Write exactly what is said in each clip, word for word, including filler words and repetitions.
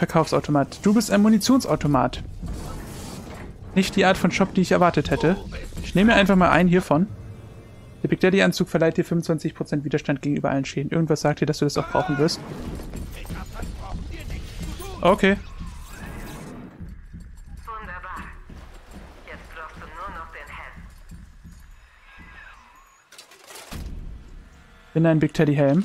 Verkaufsautomat. Du bist ein Munitionsautomat. Nicht die Art von Shop, die ich erwartet hätte. Ich nehme mir einfach mal einen hiervon. Der Big Daddy Anzug verleiht dir fünfundzwanzig Prozent Widerstand gegenüber allen Schäden. Irgendwas sagt dir, dass du das auch brauchen wirst. Okay. Wunderbar. Jetzt brauchst du nur noch den Helm. Bin ein Big Daddy Helm.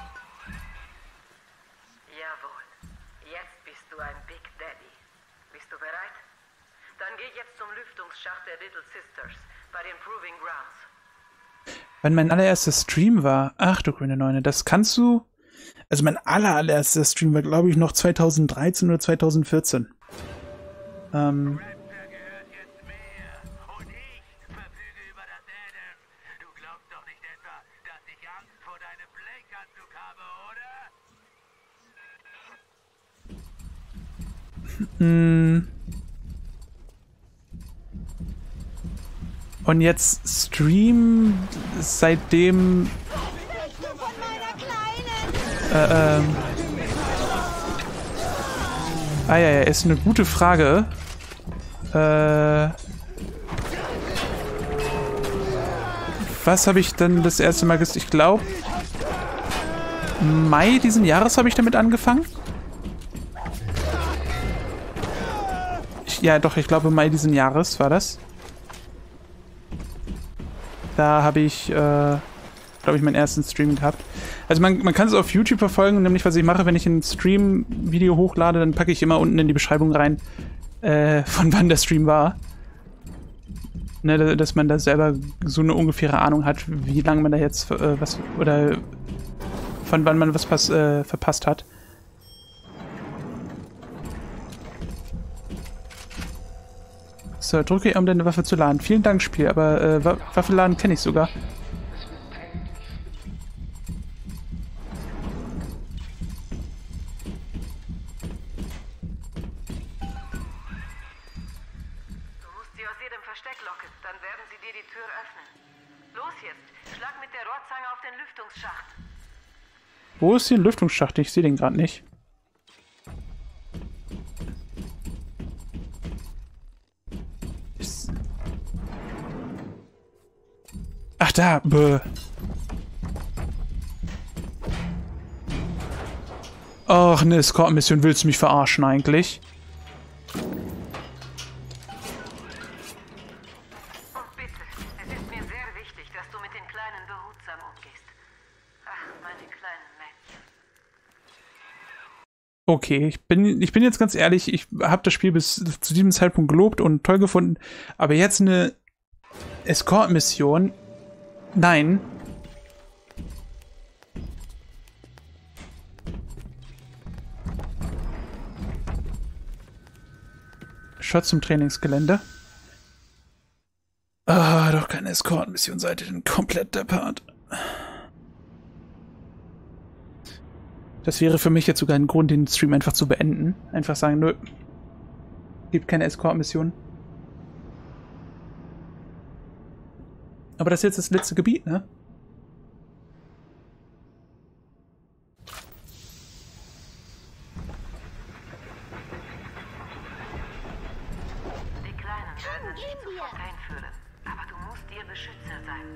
Jawohl. Jetzt bist du ein Big Daddy. Bist du bereit? Dann geh jetzt zum Lüftungsschacht der Little Sisters bei den Proving Grounds. Wenn mein allererster Stream war, ach du grüne Neune, das kannst du, also mein aller, allererster Stream war, glaube ich, noch zweitausenddreizehn oder zweitausendvierzehn. Ähm. Hm. Und jetzt Stream seitdem äh, ähm ah ja, ja, ist eine gute Frage. Äh was habe ich dann das erste Mal gesehen? Ich glaube Mai diesen Jahres habe ich damit angefangen. Ich, ja, doch, ich glaube Mai diesen Jahres war das. Da habe ich, äh, glaube ich, meinen ersten Stream gehabt. Also man, man kann es auf YouTube verfolgen, nämlich was ich mache, wenn ich ein Stream-Video hochlade, dann packe ich immer unten in die Beschreibung rein, äh, von wann der Stream war. Ne, dass man da selber so eine ungefähre Ahnung hat, wie lange man da jetzt äh, was, oder von wann man was pass, äh, verpasst hat. So, drücke um deine Waffe zu laden. Vielen Dank, Spiel, aber äh, Waffe laden kenne ich sogar. Du musst sie aus jedem Versteck locken, dann werden sie dir die Tür öffnen. Los jetzt, schlag mit der Rohrzange auf den Lüftungsschacht. Wo ist hier ein Lüftungsschacht? Ich sehe den gerade nicht. Ach, da. Bäh. Ach, eine Escort-Mission. Willst du mich verarschen eigentlich? Und bitte, es ist mir sehr wichtig, dass du mit den Kleinen behutsam umgehst. Ach, meine kleinen Mädchen. Okay, ich bin, ich bin jetzt ganz ehrlich, ich habe das Spiel bis zu diesem Zeitpunkt gelobt und toll gefunden, aber jetzt eine Escort-Mission. Nein. Shot zum Trainingsgelände. Ah, doch keine Escort-Mission, seid ihr denn komplett deppert. Das wäre für mich jetzt sogar ein Grund, den Stream einfach zu beenden. Einfach sagen, nö. Gibt keine Escort-Mission. Aber das ist jetzt das letzte Gebiet, ne? Die Kleinen werden dich sofort einführen, aber du musst ihr Beschützer sein.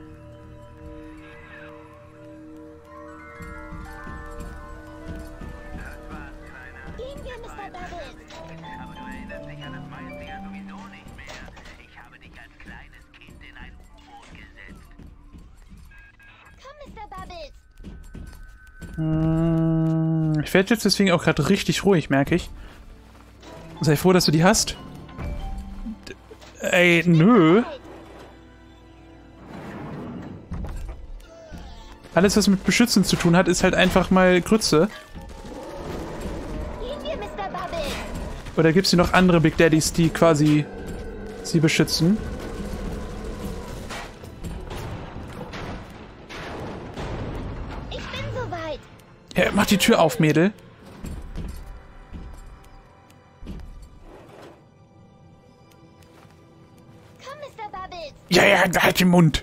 Gehen wir, Mister Bubbles. Aber du erinnerst dich an das meiste ja sowieso nicht mehr. Ich habe dich als kleines Kind in ein U-Boot gesetzt. Komm, Mister Bubbles. Hm, ich werde jetzt deswegen auch gerade richtig ruhig, merke ich. Sei froh, dass du die hast. D Ey, nö. Alles, was mit Beschützen zu tun hat, ist halt einfach mal Grütze. Gehen wir, Mister Bubbles. Oder gibt es hier noch andere Big Daddies, die quasi sie beschützen? Ich bin soweit. Ja, mach die Tür auf, Mädel. Komm, Mister Bubbles. Ja, ja, halt den Mund.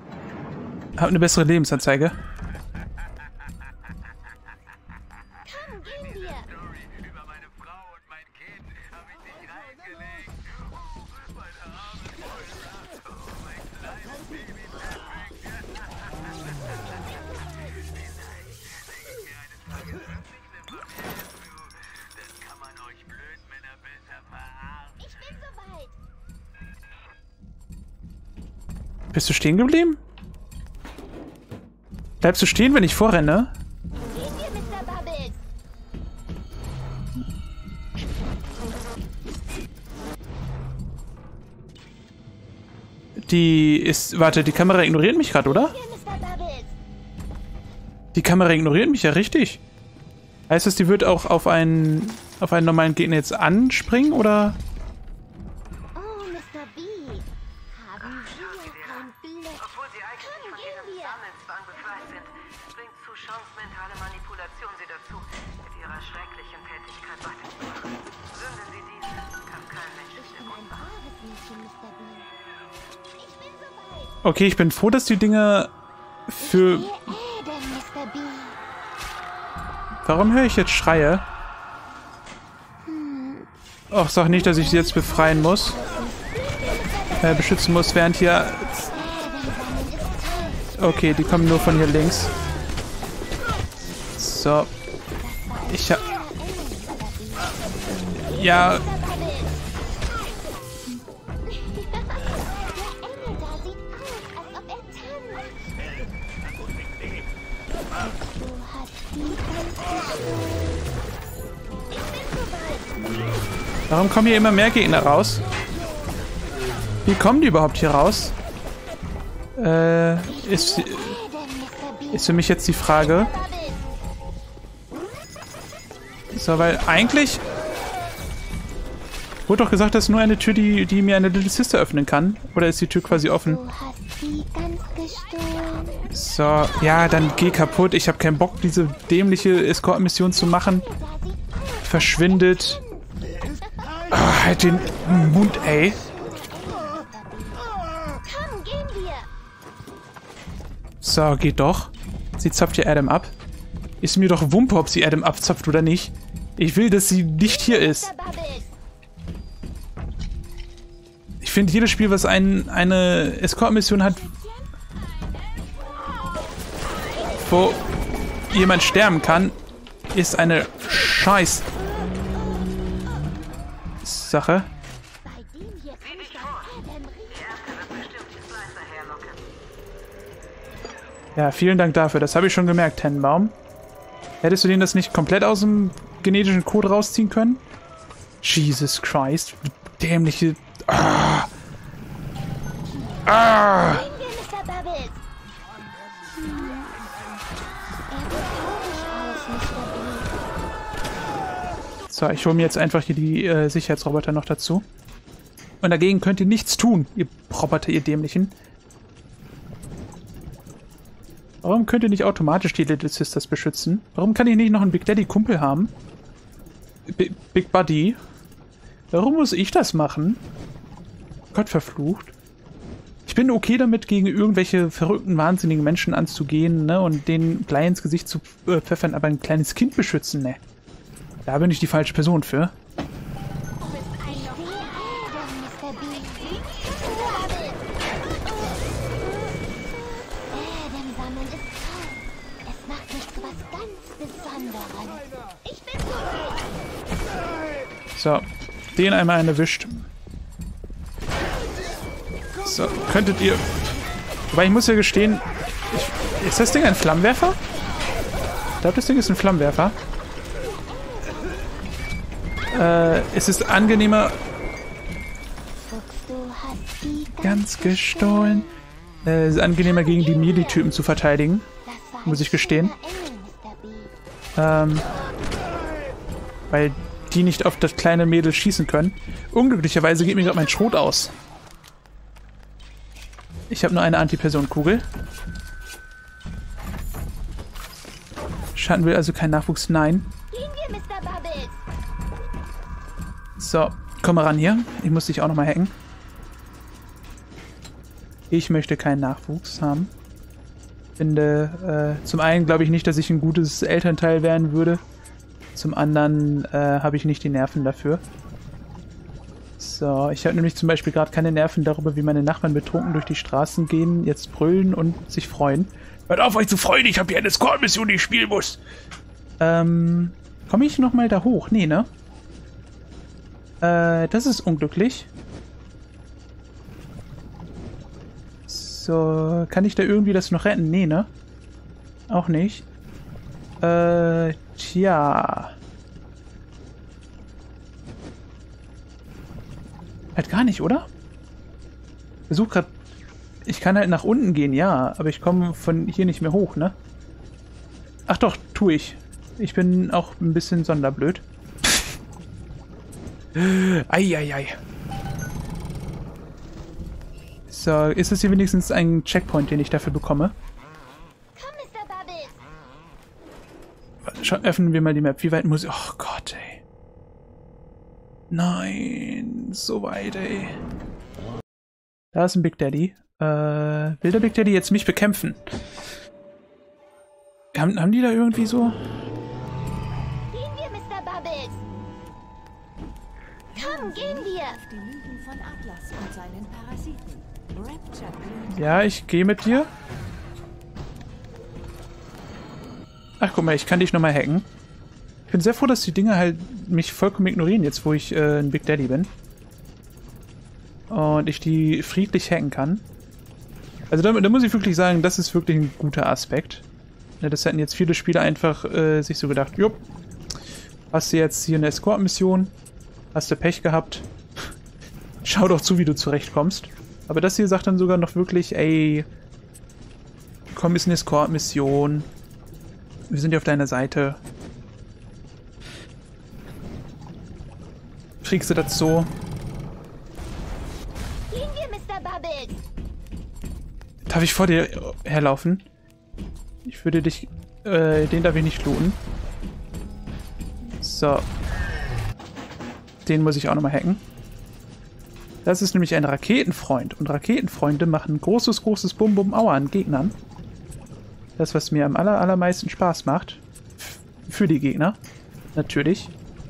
Hab eine bessere Lebensanzeige. Komm, gehen wir. Story über meine Frau und mein Kind habe ich dich reingelegt. Oh, mein armes Mäuser. Oh, mein kleines Baby Patrick. Vielleicht denke ich mir eines Tages wirklich eine Familie zu. Das kann man euch Blödmänner besser verarschen. Ich bin soweit. Bist du stehen geblieben? Bleibst du stehen, wenn ich vorrenne? Gehen wir, Mister Bubbles. Die ist... Warte, die Kamera ignoriert mich gerade, oder? Gehen wir, Mister Bubbles. Die Kamera ignoriert mich ja richtig. Heißt das, die wird auch auf einen, auf einen normalen Gegner jetzt anspringen, oder? Oh, Mister B. Haben wir ein Blech. Obwohl sie eigentlich von ihrem Sammelzwang befreit sind, bringt Suchons mentale Manipulation sie dazu, mit ihrer schrecklichen Tätigkeit weiterzumachen. Sünden sie dies, kann kein Mensch Ich in bin ein braves Mädchen, Mister B. Ich bin soweit. Okay, ich bin froh, dass die Dinge für... Ihr Adam, Mister B. Warum höre ich jetzt Schreie? Ach, sag nicht, dass ich sie jetzt befreien muss. Äh, beschützen muss, während hier... Adam sammeln ist toll. Okay, die kommen nur von hier links. So. Ich hab... Ja, Mister Bubbles. Der Engel da sieht aus, als ob er tanzt. Du hast die ganz geschult. Ich bin soweit. warum kommen hier immer mehr Gegner raus? Wie kommen die überhaupt hier raus? Äh, ist, Adam, Mister B. ist für mich jetzt die Frage. Bubbles. So, weil eigentlich... Wurde doch gesagt, das ist nur eine Tür, die, die mir eine Little Sister öffnen kann. Oder ist die Tür quasi offen? Du hast die ganz gestohlen. So, ja, dann geh kaputt. Ich habe keinen Bock, diese dämliche Escort-Mission zu machen. Da sieht aus. Verschwindet. Ah, halt den Mund, ey. Komm, gehen wir. So, geht doch. Sie zapft hier Adam ab. Ist mir doch Wumpe, ob sie Adam abzapft oder nicht. Ich will, dass sie nicht hier ist. Mister Bubbles. Ich finde, jedes Spiel, was ein, eine Escort-Mission hat, wo jemand sterben kann, ist eine Scheiß Sache. Bei dem hier kann ich das Adam riechen. Die erste wird bestimmt die Slicer herlocken. Ja, vielen Dank dafür. Das habe ich schon gemerkt, Tennenbaum. Hättest du denen das nicht komplett aus dem genetischen Code rausziehen können? Jesus Christ. Dämliche... Ah. Ah. Gehen wir, Mister Bubbles. Hm. Er sieht traurig aus, Mister B. So, ich hole mir jetzt einfach hier die äh, Sicherheitsroboter noch dazu. Und dagegen könnt ihr nichts tun, ihr Roboter, ihr Dämlichen. Warum könnt ihr nicht automatisch die Little Sisters beschützen? Warum kann ich nicht noch einen Big Daddy Kumpel haben? B Big Buddy? Warum muss ich das machen? Gott verflucht. Ich bin okay damit, gegen irgendwelche verrückten, wahnsinnigen Menschen anzugehen, ne, und denen Blei ins Gesicht zu äh, pfeffern, aber ein kleines Kind beschützen, ne. Da bin ich die falsche Person für. Du bist ein Adam, Mister B. Bubbles. Adam sammeln ist toll. Es macht mich zu was ganz Besonderem. Ich bin soweit. So, den einmal einen erwischt. So, könntet ihr... Wobei, ich muss ja gestehen... Ich, ist das Ding ein Flammenwerfer? Ich glaube, das Ding ist ein Flammenwerfer. Äh, es ist angenehmer... Fuchs, du hast die Ganz gestohlen. Äh, es ist angenehmer, gegen die Melee-Typen zu verteidigen. Das war Muss ich ein gestehen. schöner Engel, Mister B. Ähm... Weil die nicht auf das kleine Mädel schießen können. Unglücklicherweise geht mir gerade mein Schrot aus. Ich habe nur eine Antipersonenkugel. Schatten will also keinen Nachwuchs? Nein. Gehen wir, Mister Bubbles. So, komm mal ran hier. Ich muss dich auch nochmal hacken. Ich möchte keinen Nachwuchs haben. Finde, äh, zum einen glaube ich nicht, dass ich ein gutes Elternteil werden würde. Zum anderen äh, habe ich nicht die Nerven dafür. So, ich habe nämlich zum Beispiel gerade keine Nerven darüber, wie meine Nachbarn betrunken durch die Straßen gehen, jetzt brüllen und sich freuen. Hört auf, euch zu freuen, ich habe hier eine Score-Mission, die ich spielen muss. Ähm, komme ich nochmal da hoch? Nee, ne? Äh, das ist unglücklich. So, kann ich da irgendwie das noch retten? Nee, ne? Auch nicht. Äh, tja. Halt gar nicht, oder? Ich versuch grad... Ich kann halt nach unten gehen, ja, aber ich komme von hier nicht mehr hoch, ne? Ach doch, tue ich. Ich bin auch ein bisschen sonderblöd. Eieiei. So, ist es hier wenigstens ein Checkpoint, den ich dafür bekomme? Komm, Mister Bubbles. Schau, öffnen wir mal die Map. Wie weit muss ich... Oh Gott, ey. Nein, so weit, ey. Da ist ein Big Daddy. Äh, will der Big Daddy jetzt mich bekämpfen? Haben, haben die da irgendwie so... Gehen wir, Mister Bubbles. Komm, gehen wir. Die Lügen von Atlas und seinen Parasiten. Rapture Queen. Ja, ich gehe mit dir. Ach, guck mal, ich kann dich nochmal hacken. Ich bin sehr froh, dass die Dinger halt mich vollkommen ignorieren, jetzt wo ich äh, ein Big Daddy bin. Und ich die friedlich hacken kann. Also da, da muss ich wirklich sagen, das ist wirklich ein guter Aspekt. Ja, das hätten jetzt viele Spieler einfach äh, sich so gedacht, jupp, hast du jetzt hier eine Escort-Mission, hast du Pech gehabt, schau doch zu, wie du zurechtkommst. Aber das hier sagt dann sogar noch wirklich, ey, komm, ist eine Escort-Mission, wir sind ja auf deiner Seite. Kriegst du das so? Gehen wir, Mister Bubbles. Darf ich vor dir herlaufen? Ich würde dich... Äh, den darf ich nicht looten. So. Den muss ich auch nochmal hacken. Das ist nämlich ein Raketenfreund. Und Raketenfreunde machen großes, großes Bum-Bum-Aua an Gegnern. Das, was mir am aller, allermeisten Spaß macht. F- für die Gegner. Natürlich.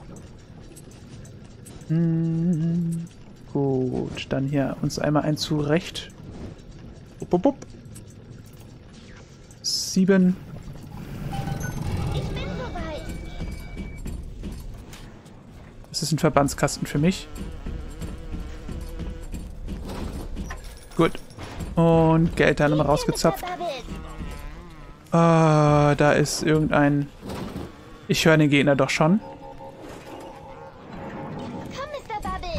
Hm, gut, dann hier uns einmal ein zurecht. Upp, upp, upp. Sieben. Ich bin soweit. Das ist ein Verbandskasten für mich. Gut. Und Geld da nochmal rausgezapft. Mister Bubbles. Ah, da ist irgendein... Ich höre den Gegner doch schon. Komm, Mister Bubbles.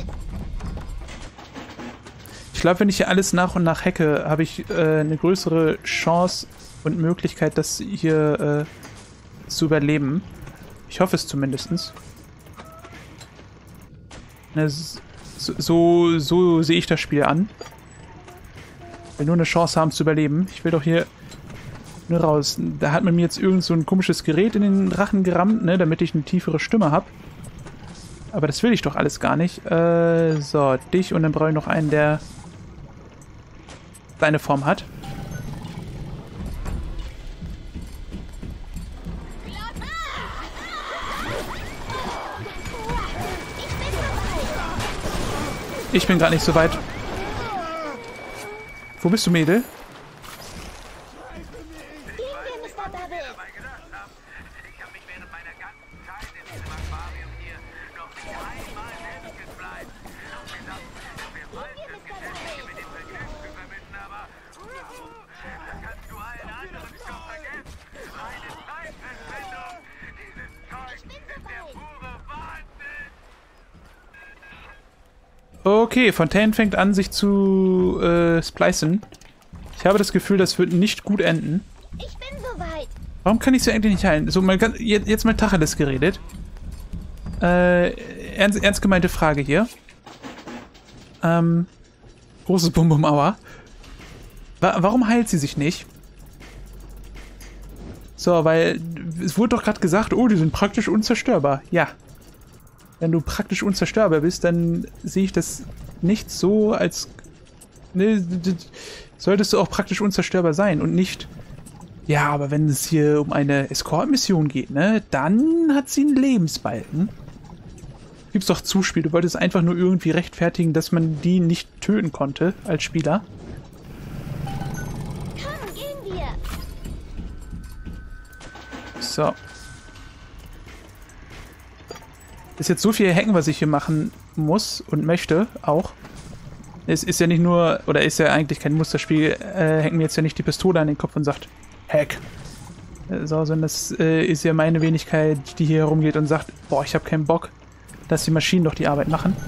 Ich glaube, wenn ich hier alles nach und nach hacke, habe ich äh, eine größere Chance und Möglichkeit, das hier äh, zu überleben. Ich hoffe es zumindest. Ne, so, so, so sehe ich das Spiel an. Ich will nur eine Chance haben zu überleben. Ich will doch hier nur raus. Da hat man mir jetzt irgend so ein komisches Gerät in den Rachen gerammt, ne, damit ich eine tiefere Stimme habe. Aber das will ich doch alles gar nicht. Äh, so, dich und dann brauche ich noch einen, der deine Form hat. Ich bin gerade nicht so weit. Wo bist du, Mädel? Gehen wir, Mister Bubbles. dabei gedacht habe. Ich habe mich während meiner ganzen Zeit in diesem Aquarium hier noch nicht einmal selbst gespleit. Und gesagt, es wäre falsch, das Geschäftliche mit dem Vergnügen zu verbinden, aber das kannst du allen anderen schon vergessen. Eine Zeitverschwendung. Dieses Zeug ist der pure Wahnsinn. Okay, Fontaine fängt an, sich zu äh, splicen. Ich habe das Gefühl, das wird nicht gut enden. Ich bin soweit. Warum kann ich so eigentlich nicht heilen? So, mal ganz, jetzt, jetzt mal Tacheles geredet. Äh, ernst, ernst gemeinte Frage hier. Ähm, großes Bum-Bum-Aua. Wa warum heilt sie sich nicht? So, weil es wurde doch gerade gesagt, oh, die sind praktisch unzerstörbar. Ja. Wenn du praktisch unzerstörbar bist, dann sehe ich das nicht so, als... Ne, solltest du auch praktisch unzerstörbar sein und nicht Ja, aber wenn es hier um eine Escort-Mission geht, ne, dann hat sie einen Lebensbalken. Gibt's doch Zuspiel. Du wolltest einfach nur irgendwie rechtfertigen, dass man die nicht töten konnte als Spieler. Komm, gehen wir. So. Ist jetzt so viel Hacken, was ich hier machen muss und möchte auch. Es ist ja nicht nur, oder ist ja eigentlich kein Musterspiel, äh, hängt mir jetzt ja nicht die Pistole an den Kopf und sagt, Hack. So, sondern das äh, ist ja meine Wenigkeit, die hier herumgeht und sagt, boah, ich habe keinen Bock, dass die Maschinen doch die Arbeit machen.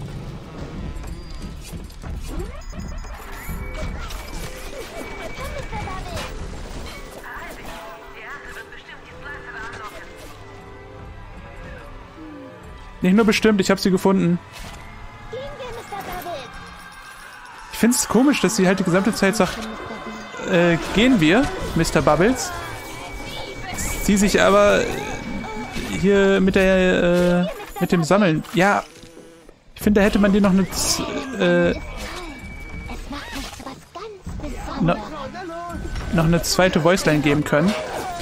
Nicht nur bestimmt, ich habe sie gefunden. Gehen wir, Mister Bubbles. Ich finde es komisch, dass sie halt die gesamte Zeit sagt, äh, gehen wir, Mister Bubbles. Sie sich aber hier mit der, äh, mit dem Sammeln. Ja, ich finde, da hätte man dir noch eine, Z äh, Es macht mich zu was ganz no, Besonderem. noch eine zweite Voiceline geben können.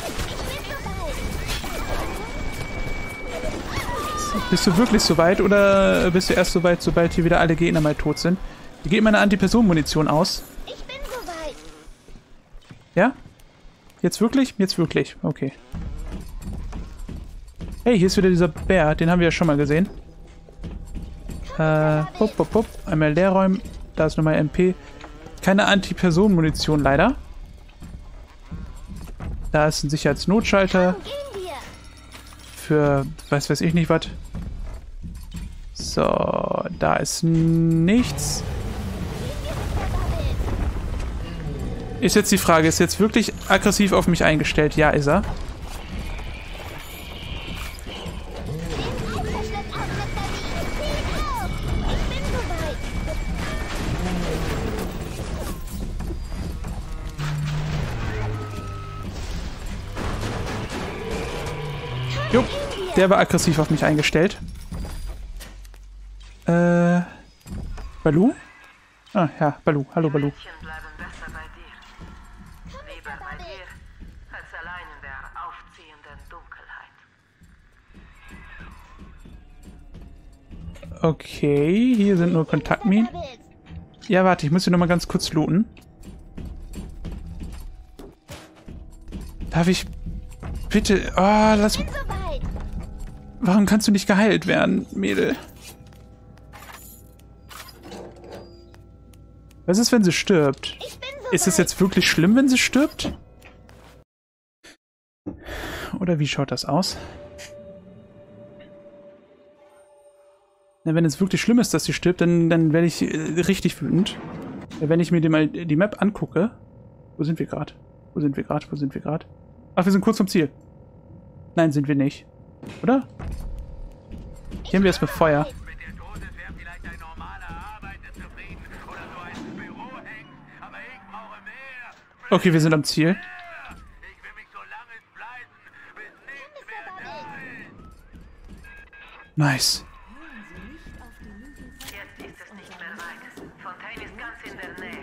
Bist du wirklich so weit oder bist du erst so weit, sobald hier wieder alle Gegner mal tot sind? Wie geht meine Anti-Personen-Munition aus? Ich bin soweit. Ja? Jetzt wirklich? Jetzt wirklich. Okay. Hey, hier ist wieder dieser Bär. Den haben wir ja schon mal gesehen. Äh, pup, pup, pup. Einmal leer räumen. Da ist nochmal M P. Keine Anti-Personen-Munition leider. Da ist ein Sicherheitsnotschalter. Gehen wir. Für weiß weiß ich nicht was. So, da ist nichts. Ist jetzt die Frage, ist jetzt wirklich aggressiv auf mich eingestellt? Ja, ist er. Einverschluss auf, Mister B. Ich bin soweit. Jo, der war aggressiv auf mich eingestellt. Äh, Balu? Ah, ja, Balu. Hallo, Balu. Mädchen bleiben besser bei dir. Lieber bei dir, als allein in der aufziehenden Dunkelheit. Okay, hier sind nur Kontaktminen. Bubbles. Ja, warte, ich muss hier nochmal ganz kurz looten. Darf ich bitte... Oh, lass... Ich bin soweit. Warum kannst du nicht geheilt werden, Mädel? Was ist, wenn sie stirbt? Ich bin soweit. Ist es jetzt wirklich schlimm, wenn sie stirbt? Oder wie schaut das aus? Na, wenn es wirklich schlimm ist, dass sie stirbt, dann, dann werde ich äh, richtig wütend. Wenn ich mir die, mal die Map angucke... Wo sind wir gerade? Wo sind wir gerade? Wo sind wir gerade? Ach, wir sind kurz vom Ziel. Nein, sind wir nicht. Oder? Hier haben wir erstmal Feuer. Mit der Todeswehr vielleicht ein normaler Arbeiter zufrieden oder so ein Bürohengst, aber ich brauche mehr. Okay, wir sind am Ziel. Ich will mich so lange bleiben, bis nichts mehr da ist. Nice. Jetzt ist es nicht mehr weit. Fontaine ist ganz in der Nähe.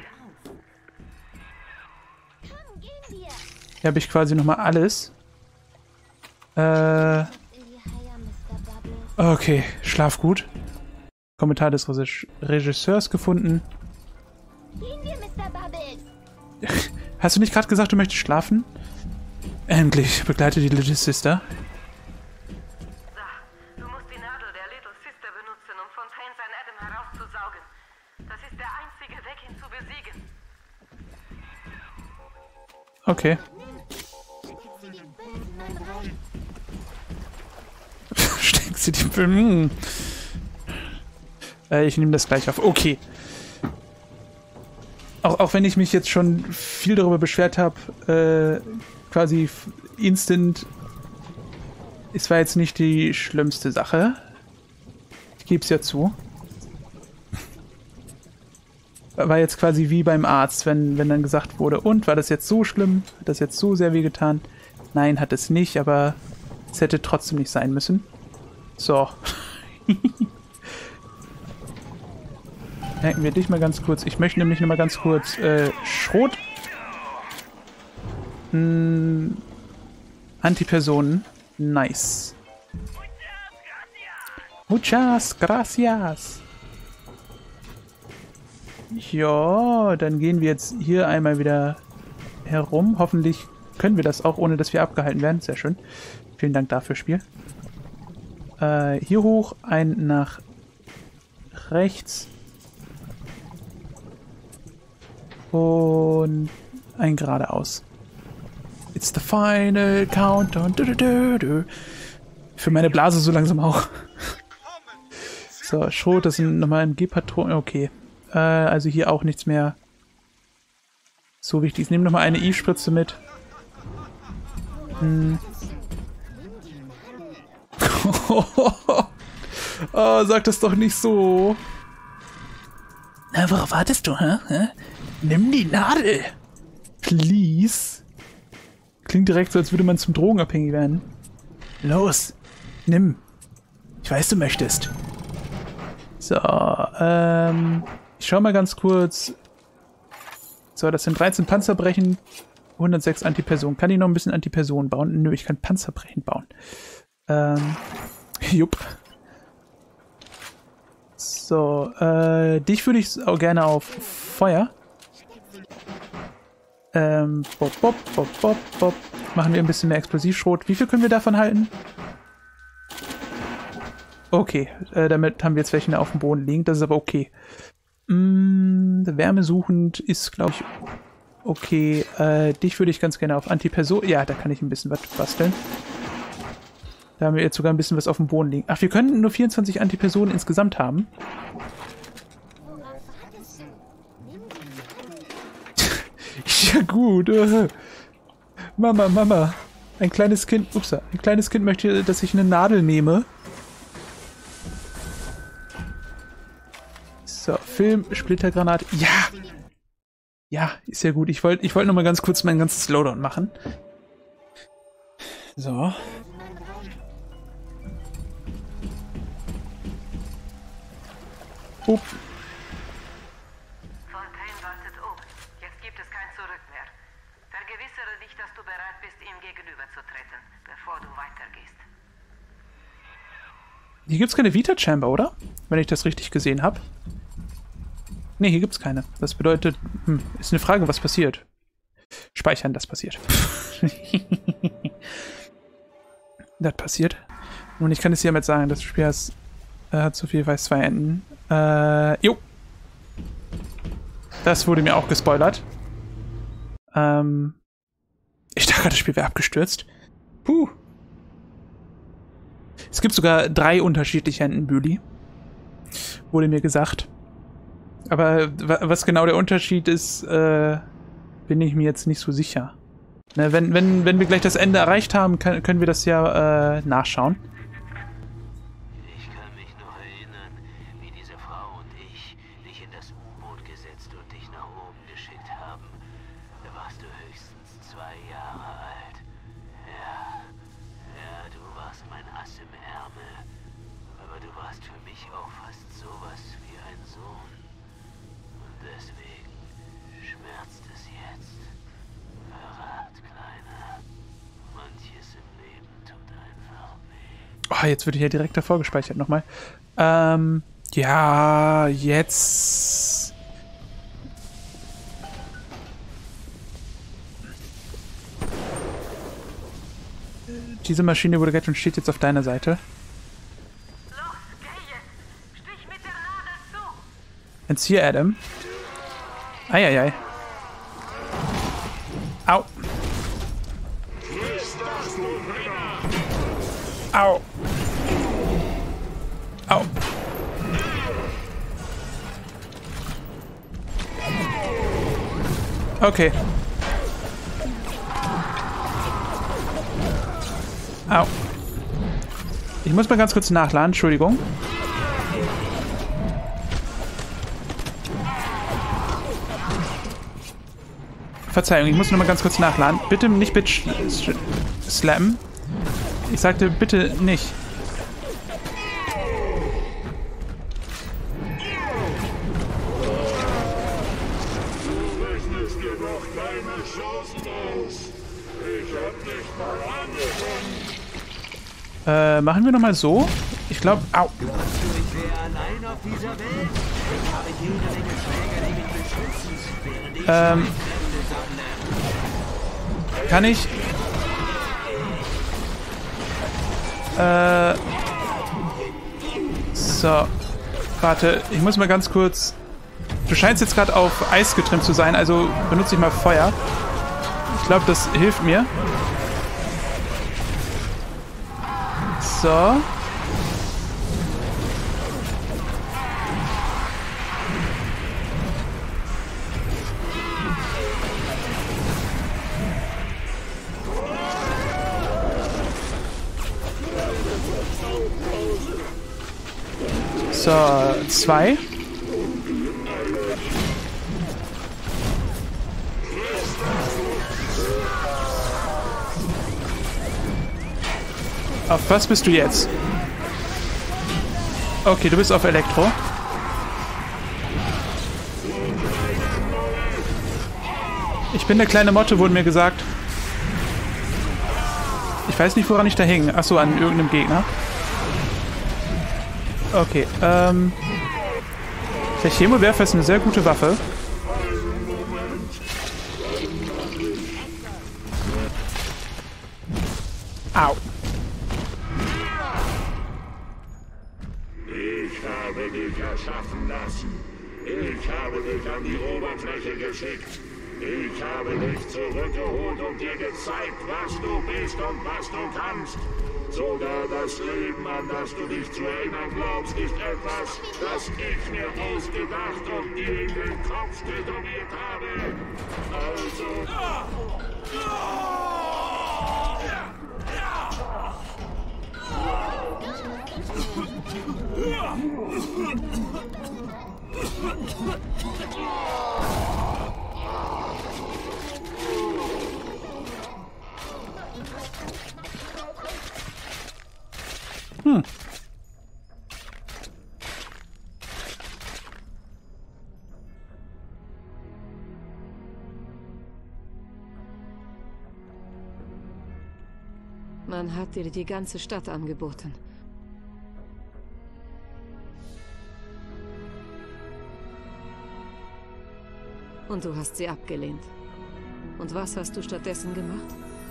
Komm, gehen wir. Hier habe ich quasi nochmal alles. Äh, In die Haie, Mister Bubbles. okay, schlaf gut. Kommentar des Regis- Regisseurs gefunden. Gehen wir, Mister Bubbles. Hast du nicht gerade gesagt, du möchtest schlafen? Endlich, begleite die Little Sister. So, du musst die Nadel der Little Sister benutzen, um Fontaine sein Adam herauszusaugen. Das ist der einzige Weg, ihn zu besiegen. Okay. Steckst du die Hm. äh, Ich nehme das gleich auf. Okay. Auch, auch wenn ich mich jetzt schon viel darüber beschwert habe, äh, quasi f- instant. Es war jetzt nicht die schlimmste Sache. Ich gebe es ja zu. War jetzt quasi wie beim Arzt, wenn, wenn dann gesagt wurde, und war das jetzt so schlimm? Hat das jetzt so sehr wehgetan? Nein, hat es nicht, aber es hätte trotzdem nicht sein müssen. So. Merken wir dich mal ganz kurz. Ich möchte nämlich noch mal ganz kurz äh, Schrot. Mm, Antipersonen. Nice. Muchas gracias. Ja, dann gehen wir jetzt hier einmal wieder herum. Hoffentlich können wir das auch, ohne dass wir abgehalten werden. Sehr schön. Vielen Dank dafür, Spiel. Äh, hier hoch, ein nach rechts. Und ein geradeaus. It's the final countdown. Du, du, du, du. Für meine Blase so langsam auch. So, Schrot, das sind nochmal M G-Patronen. Okay. Äh, also hier auch nichts mehr so wichtig. Ich nehme nochmal eine I-Spritze mit. Hm. Oh, sag das doch nicht so. Na, worauf wartest du, hä? hä? Nimm die Nadel. Please. Klingt direkt so, als würde man zum Drogenabhängig werden. Los, nimm. Ich weiß, du möchtest. So, ähm... ich schau mal ganz kurz. So, das sind dreizehn Panzerbrechen, hundertsechs Antipersonen. Kann ich noch ein bisschen Antipersonen bauen? Nö, ich kann Panzerbrechen bauen. Ähm, jupp. So, äh, dich würde ich auch gerne auf Feuer. Ähm, bop, bop, bop, bop, bop. Machen wir ein bisschen mehr Explosivschrot. Wie viel können wir davon halten? Okay, äh, damit haben wir jetzt welche auf dem Boden liegen. Das ist aber okay. Mm, wärmesuchend ist, glaube ich, okay. Äh, dich würde ich ganz gerne auf Antiperson... Ja, da kann ich ein bisschen was basteln. Da haben wir jetzt sogar ein bisschen was auf dem Boden liegen. Ach, wir können nur vierundzwanzig Antipersonen insgesamt haben. Ja gut. Mama, Mama. Ein kleines Kind... Ups, ein kleines Kind möchte, dass ich eine Nadel nehme. So, Film, Splittergranate. Ja! Ja, ist ja gut. Ich wollte ich wollt noch mal ganz kurz mein ganzes Slowdown machen. So. Up. Fontaine wartet oben. Jetzt gibt es kein Zurück mehr. Vergewissere dich, dass du bereit bist, ihm gegenüberzutreten, bevor du weitergehst. Hier gibt es keine Vita-Chamber, oder? Wenn ich das richtig gesehen habe. Ne, hier gibt es keine. Das bedeutet, hm, ist eine Frage, was passiert. Speichern, das passiert. Das passiert. Und ich kann es hiermit sagen, das Spiel hat, äh, hat so viel weiß zwei Enden. Äh, jo. Das wurde mir auch gespoilert. Ähm, ich dachte, das Spiel wäre abgestürzt. Puh. Es gibt sogar drei unterschiedliche Enden, Büli. Wurde mir gesagt. Aber was genau der Unterschied ist, äh, bin ich mir jetzt nicht so sicher. Ne, wenn, wenn, wenn wir gleich das Ende erreicht haben, kann, können wir das ja äh, nachschauen. Ich kann mich noch erinnern, wie diese Frau und ich dich in das U-Boot gesetzt und dich nach oben geschickt haben. Da warst du höchstens zwei Jahre alt. Ja, ja, du warst mein Ass im Ärmel. Aber du warst für mich auch fast sowas wie ein Sohn. Und deswegen schmerzt es jetzt. Verrat, Kleiner. Manches im Leben tut einfach weh. Oh, jetzt wird hier direkt davor gespeichert nochmal. Ähm, ja, jetzt... Diese Maschine wurde gleich und steht jetzt auf deiner Seite. Los, geh jetzt! Stich mit der Nadel zu! Entziehe Adam. Eieiei. Au. Au. Au. Okay. Au. Ich muss mal ganz kurz nachladen, Entschuldigung. Verzeihung, ich muss noch mal ganz kurz nachladen. Bitte nicht bitch slappen. Ich sagte bitte nicht. Äh, machen wir nochmal so. Ich glaube, au. Glaubst du, ich wäre allein auf dieser Welt? Ich habe jede Menge Schläger, die mich beschützen, während ich Ähm, Kräfte sammle. kann ich... Äh... So. Warte, ich muss mal ganz kurz... Du scheinst jetzt gerade auf Eis getrimmt zu sein, also benutze ich mal Feuer. Ich glaube, das hilft mir. So. So, zwei. Auf was bist du jetzt? Okay, du bist auf Elektro. Ich bin der kleine Motte, wurde mir gesagt. Ich weiß nicht, woran ich da hing. Achso, an irgendeinem Gegner. Okay, ähm... der Chemowerfer ist eine sehr gute Waffe. Au. Ich habe dich erschaffen lassen. Ich habe dich an die Oberfläche geschickt. Ich habe dich zurückgeholt und dir gezeigt, was du bist und was du kannst. Sogar das Leben, an das du dich zu erinnern glaubst, ist etwas, das ich mir ausgedacht und dir in den Kopf tätowiert habe. Also... Hm. Man hat dir die ganze Stadt angeboten. Und du hast sie abgelehnt. Und was hast du stattdessen gemacht?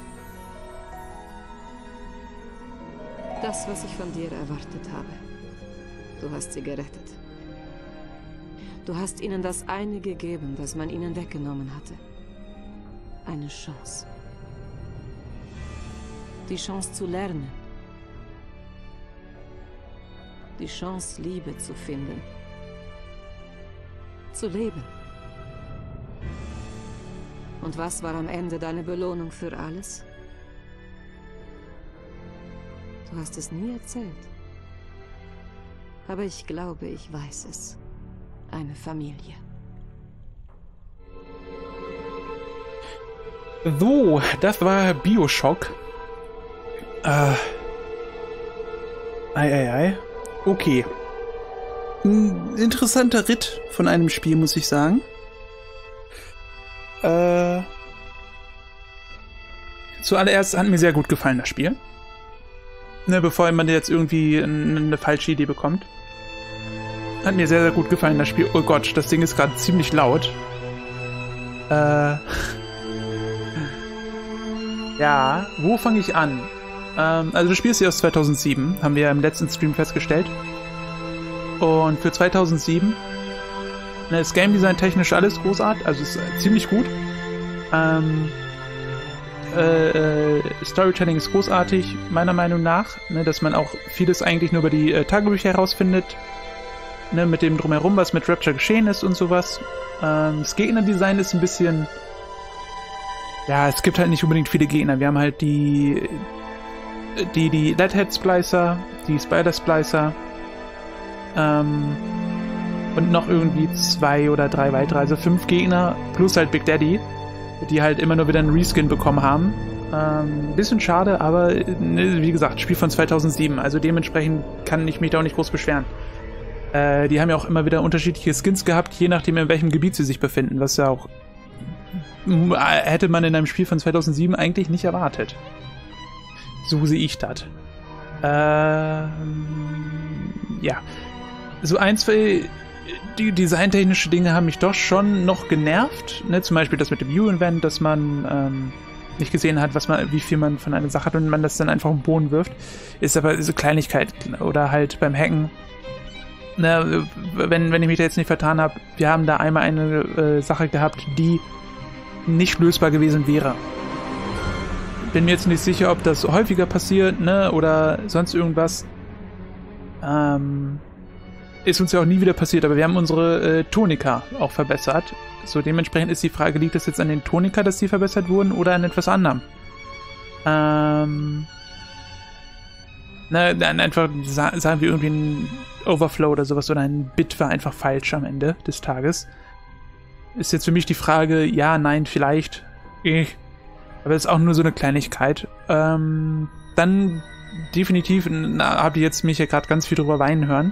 Das, was ich von dir erwartet habe. Du hast sie gerettet. Du hast ihnen das eine gegeben, das man ihnen weggenommen hatte. Eine Chance. Die Chance zu lernen. Die Chance, Liebe zu finden. Zu leben. Und was war am Ende deine Belohnung für alles? Du hast es nie erzählt. Aber ich glaube, ich weiß es. Eine Familie. So, das war Bioshock. Äh. Ei, ei, ei. Okay. Ein interessanter Ritt von einem Spiel, muss ich sagen. Äh. Zuallererst hat mir sehr gut gefallen, das Spiel. Ne, bevor man jetzt irgendwie eine falsche Idee bekommt. Hat mir sehr, sehr gut gefallen, das Spiel. Oh Gott, das Ding ist gerade ziemlich laut. Äh. Ja, wo fange ich an? Ähm, also das Spiel ist ja aus zweitausendsieben, haben wir ja im letzten Stream festgestellt. Und für zweitausendsieben, ne, ist Game Design technisch alles großartig, also ist ziemlich gut. Ähm, äh, Storytelling ist großartig, meiner Meinung nach, ne, dass man auch vieles eigentlich nur über die äh, Tagebücher herausfindet, ne, mit dem Drumherum, was mit Rapture geschehen ist und sowas. Ähm, das Gegnerdesign ist ein bisschen... Ja, es gibt halt nicht unbedingt viele Gegner. Wir haben halt die die, die Leadhead Splicer, die Spider Splicer, ähm, und noch irgendwie zwei oder drei weitere, also fünf Gegner, plus halt Big Daddy, die halt immer nur wieder einen Reskin bekommen haben. Ähm, bisschen schade, aber ne, wie gesagt, Spiel von zweitausendsieben, also dementsprechend kann ich mich da auch nicht groß beschweren. Äh, die haben ja auch immer wieder unterschiedliche Skins gehabt, je nachdem in welchem Gebiet sie sich befinden, was ja auch hätte man in einem Spiel von zweitausendsieben eigentlich nicht erwartet. So sehe ich das. Ähm, ja. So ein, zwei die designtechnische Dinge haben mich doch schon noch genervt. Ne? Zum Beispiel das mit dem View-Event, dass man ähm, nicht gesehen hat, was man, wie viel man von einer Sache hat und man das dann einfach auf den Boden wirft. Ist aber so Kleinigkeit. Oder halt beim Hacken. Ne, wenn, wenn ich mich da jetzt nicht vertan habe, wir haben da einmal eine äh, Sache gehabt, die nicht lösbar gewesen wäre. Bin mir jetzt nicht sicher, ob das häufiger passiert, ne, oder sonst irgendwas. Ähm, ist uns ja auch nie wieder passiert, aber wir haben unsere äh, Tonika auch verbessert. So, dementsprechend ist die Frage, liegt das jetzt an den Tonika, dass die verbessert wurden, oder an etwas anderem? Ähm, ne, dann einfach sa sagen wir irgendwie ein Overflow oder sowas, oder ein Bit war einfach falsch am Ende des Tages. Ist jetzt für mich die Frage, ja, nein, vielleicht. Ich. Aber das ist auch nur so eine Kleinigkeit. Ähm, dann definitiv, na, habt ihr jetzt mich ja gerade ganz viel drüber weinen hören,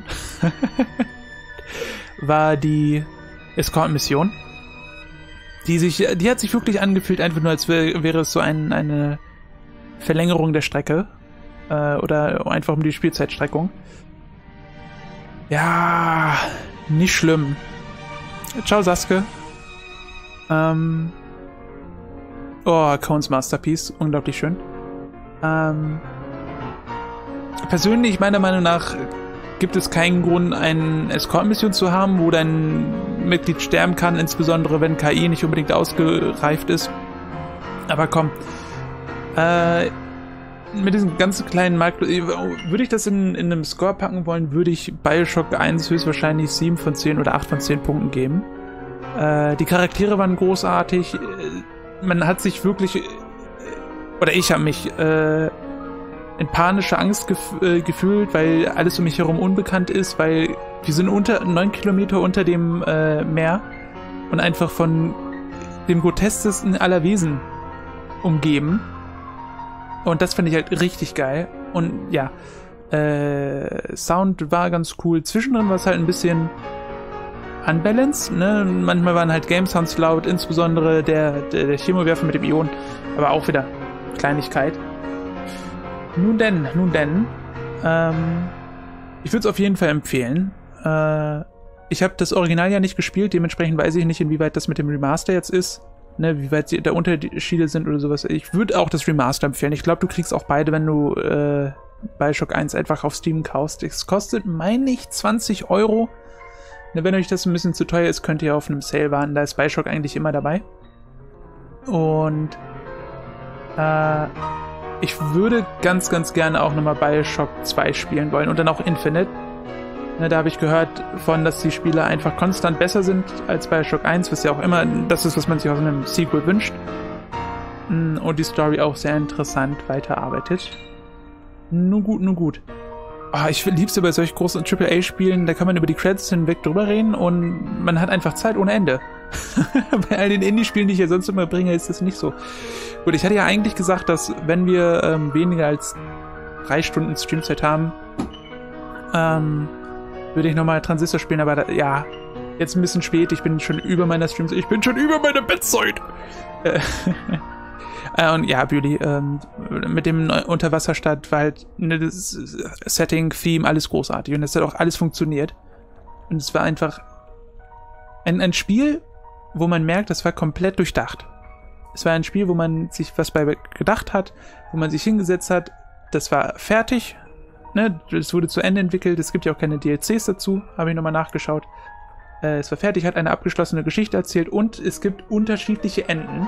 war die Escort-Mission. Die sich, die hat sich wirklich angefühlt, einfach nur als wär, wäre es so ein, eine Verlängerung der Strecke. Äh, oder einfach um die Spielzeitstreckung. Ja, nicht schlimm. Ciao, Sasuke. Ähm. Oh, Cones Masterpiece. Unglaublich schön. Ähm. Persönlich, meiner Meinung nach, gibt es keinen Grund, eine Escort-Mission zu haben, wo dein Mitglied sterben kann, insbesondere wenn K I nicht unbedingt ausgereift ist. Aber komm. Äh. Mit diesem ganz kleinen Markt, würde ich das in, in einem Score packen wollen, würde ich Bioshock eins höchstwahrscheinlich sieben von zehn oder acht von zehn Punkten geben. Äh, die Charaktere waren großartig. Man hat sich wirklich, oder ich habe mich äh, in panischer Angst gef äh, gefühlt, weil alles um mich herum unbekannt ist, weil wir sind unter neun Kilometer unter dem äh, Meer und einfach von dem groteskesten aller Wesen umgeben. Und das finde ich halt richtig geil. Und ja, äh, Sound war ganz cool. Zwischendrin war es halt ein bisschen unbalanced, ne? Manchmal waren halt Game Sounds laut, insbesondere der, der, der Chemowerfer mit dem Ion. Aber auch wieder Kleinigkeit. Nun denn, nun denn. Ähm, ich würde es auf jeden Fall empfehlen. Äh, ich habe das Original ja nicht gespielt, dementsprechend weiß ich nicht, inwieweit das mit dem Remaster jetzt ist. Ne, wie weit da Unterschiede sind oder sowas. Ich würde auch das Remaster empfehlen. Ich glaube, du kriegst auch beide, wenn du äh, Bioshock eins einfach auf Steam kaufst. Es kostet, meine ich, zwanzig Euro. Ne, wenn euch das ein bisschen zu teuer ist, könnt ihr auf einem Sale warten. Da ist Bioshock eigentlich immer dabei. Und äh, ich würde ganz, ganz gerne auch nochmal Bioshock zwei spielen wollen und dann auch Infinite. Ne, da habe ich gehört von, dass die Spiele einfach konstant besser sind als Bioshock eins, was ja auch immer das ist, was man sich aus einem Sequel wünscht. Und die Story auch sehr interessant weiterarbeitet. Nun gut, nun gut. Oh, ich lieb's bei solch großen Triple A Spielen, da kann man über die Credits hinweg drüber reden und man hat einfach Zeit ohne Ende. Bei all den Indie-Spielen, die ich ja sonst immer bringe, ist das nicht so. Gut, ich hatte ja eigentlich gesagt, dass wenn wir ähm, weniger als drei Stunden Streamzeit haben, ähm, würde ich nochmal Transistor spielen, aber da, ja, jetzt ein bisschen spät, ich bin schon über meiner Streams, ich bin schon über meiner Bettzeit. Äh, und ja, Beauty, ähm, mit dem Unterwasserstadt war halt ne, das Setting, Theme, alles großartig und es hat auch alles funktioniert. Und es war einfach ein, ein Spiel, wo man merkt, das war komplett durchdacht. Es war ein Spiel, wo man sich was bei gedacht hat, wo man sich hingesetzt hat, das war fertig. Ne, es wurde zu Ende entwickelt, es gibt ja auch keine D L Cs dazu, habe ich nochmal nachgeschaut. Äh, es war fertig, hat eine abgeschlossene Geschichte erzählt und es gibt unterschiedliche Enden.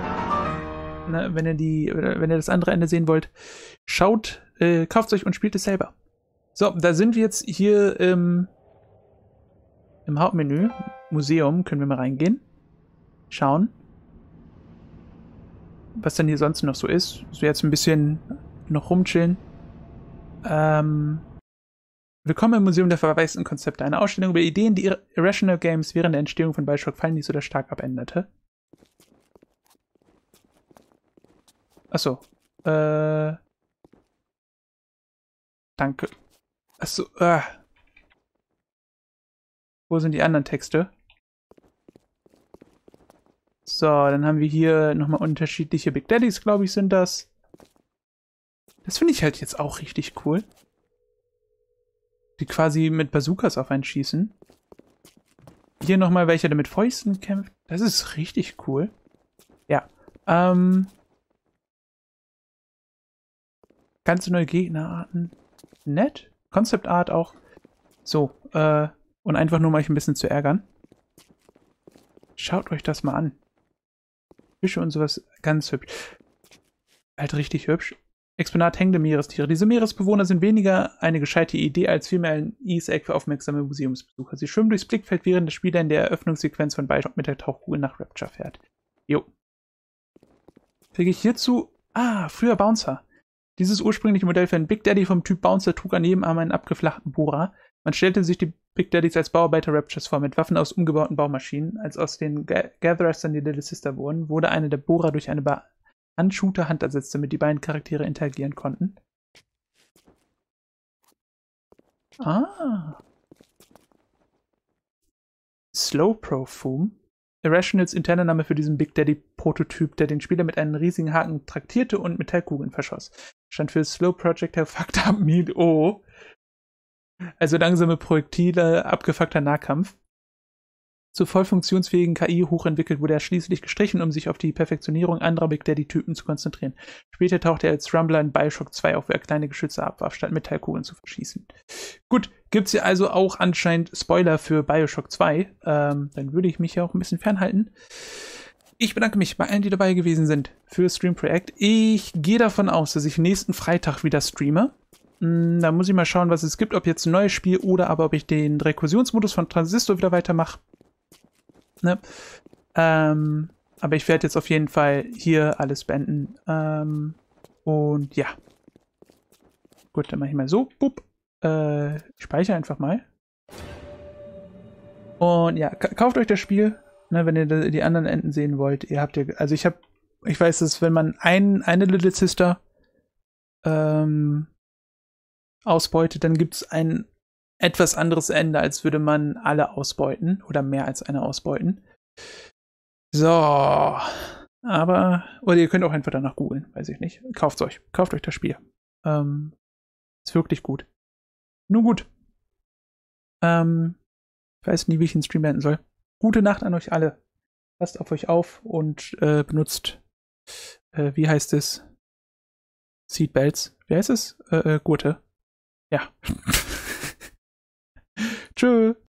Ne, wenn ihr die, wenn ihr das andere Ende sehen wollt, schaut, äh, kauft es euch und spielt es selber. So, da sind wir jetzt hier im, im Hauptmenü. Museum, können wir mal reingehen. Schauen. Was denn hier sonst noch so ist. So jetzt ein bisschen noch rumchillen. Ähm, Willkommen im Museum der verwaisten Konzepte. Eine Ausstellung über Ideen, die Irrational Games während der Entstehung von Bioshock Fallen nicht so stark abänderte. Achso. Äh. Danke. Achso. Äh. Wo sind die anderen Texte? So, dann haben wir hier nochmal unterschiedliche Big Daddies, glaube ich, sind das. Das finde ich halt jetzt auch richtig cool. Die quasi mit Bazookas auf einen schießen. Hier nochmal welcher, der mit Fäusten kämpft. Das ist richtig cool. Ja. Ähm. Ganz neue Gegnerarten. Nett. Concept Art auch. So, äh, und einfach nur mal euch ein bisschen zu ärgern. Schaut euch das mal an. Fische und sowas, ganz hübsch. Halt richtig hübsch. Exponat hängende Meerestiere. Diese Meeresbewohner sind weniger eine gescheite Idee als vielmehr ein Easter Egg für aufmerksame Museumsbesucher. Sie schwimmen durchs Blickfeld, während der Spieler in der Eröffnungssequenz von Bioshock mit der Tauchkugel nach Rapture fährt. Jo. Kriege ich hierzu... Ah, früher Bouncer. Dieses ursprüngliche Modell für einen Big Daddy vom Typ Bouncer trug an jedem Arm einen abgeflachten Bohrer. Man stellte sich die Big Daddies als Bauarbeiter Raptures vor, mit Waffen aus umgebauten Baumaschinen. Als aus den G Gatherers dann die Little Sister wurden, wurde eine der Bohrer durch eine Handshooter-Hand ersetzt, damit die beiden Charaktere interagieren konnten. Ah. Slow Pro-Foom. Irrationals interner Name für diesen Big Daddy-Prototyp, der den Spieler mit einem riesigen Haken traktierte und Metallkugeln verschoss. Stand für Slow Projectile Fucked Up Meat. Oh. Also langsame Projektile, abgefuckter Nahkampf. Zur voll funktionsfähigen K I hochentwickelt wurde er schließlich gestrichen, um sich auf die Perfektionierung anderer Big Daddy-Typen zu konzentrieren. Später tauchte er als Rumbler in Bioshock zwei auf, wo er kleine Geschütze abwarf, statt Metallkugeln zu verschießen. Gut, gibt's hier also auch anscheinend Spoiler für Bioshock zwei. Ähm, dann würde ich mich ja auch ein bisschen fernhalten. Ich bedanke mich bei allen, die dabei gewesen sind für Stream Projekt. Ich gehe davon aus, dass ich nächsten Freitag wieder streame. Da muss ich mal schauen, was es gibt, ob jetzt ein neues Spiel oder aber ob ich den Rekursionsmodus von Transistor wieder weitermache. Ne? Ähm, aber ich werde jetzt auf jeden Fall hier alles beenden. Ähm, und ja. Gut, dann mache ich mal so. Bup. Äh, ich speichere einfach mal. Und ja, kauft euch das Spiel, ne, wenn ihr die anderen Enden sehen wollt. Ihr habt ja, also ich habe, ich weiß, dass wenn man ein, eine Little Sister ähm, ausbeutet, dann gibt es ein etwas anderes Ende, als würde man alle ausbeuten oder mehr als eine ausbeuten. So. Aber, oder ihr könnt auch einfach danach googeln, weiß ich nicht. Kauft euch. Kauft euch das Spiel. Ähm, ist wirklich gut. Nun gut. Ähm, ich weiß nie, wie ich den Stream beenden soll. Gute Nacht an euch alle. Passt auf euch auf und äh, benutzt, äh, wie heißt es? Seatbelts. Wie heißt es? Äh, äh, Gurte. Ja. Tschö.